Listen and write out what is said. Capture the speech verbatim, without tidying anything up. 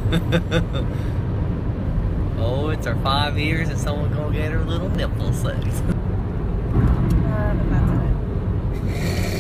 Oh, it's our five years and someone gonna get her little nipple sucked. Uh, but that's it.